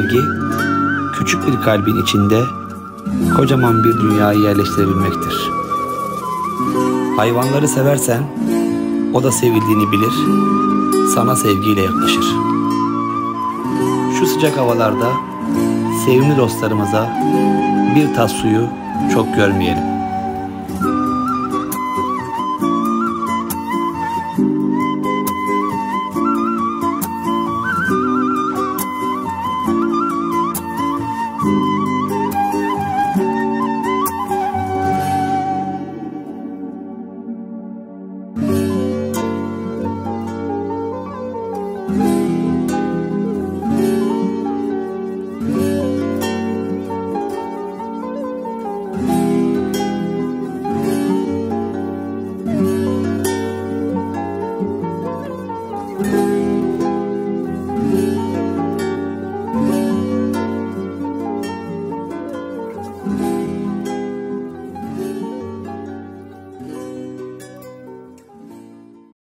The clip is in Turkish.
sevgi, küçük bir kalbin içinde kocaman bir dünyayı yerleştirebilmektir. Hayvanları seversen, o da sevildiğini bilir, sana sevgiyle yaklaşır. Şu sıcak havalarda sevimli dostlarımıza bir tas suyu çok görmeyelim.